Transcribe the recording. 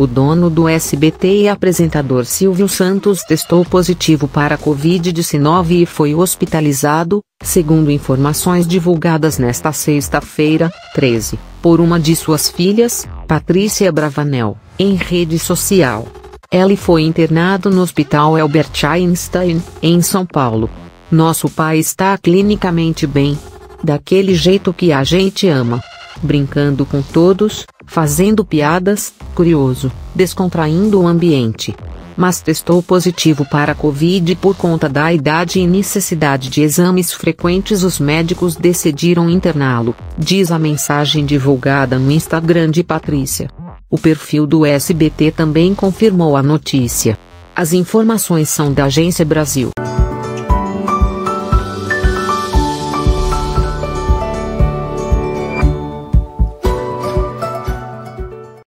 O dono do SBT e apresentador Silvio Santos testou positivo para a Covid-19 e foi hospitalizado, segundo informações divulgadas nesta sexta-feira, 13, por uma de suas filhas, Patrícia Bravanel, em rede social. Ele foi internado no Hospital Albert Einstein, em São Paulo. Nosso pai está clinicamente bem. Daquele jeito que a gente ama. Brincando com todos, fazendo piadas, curioso, descontraindo o ambiente. Mas testou positivo para a Covid por conta da idade e necessidade de exames frequentes. Os médicos decidiram interná-lo, diz a mensagem divulgada no Instagram de Patrícia. O perfil do SBT também confirmou a notícia. As informações são da Agência Brasil.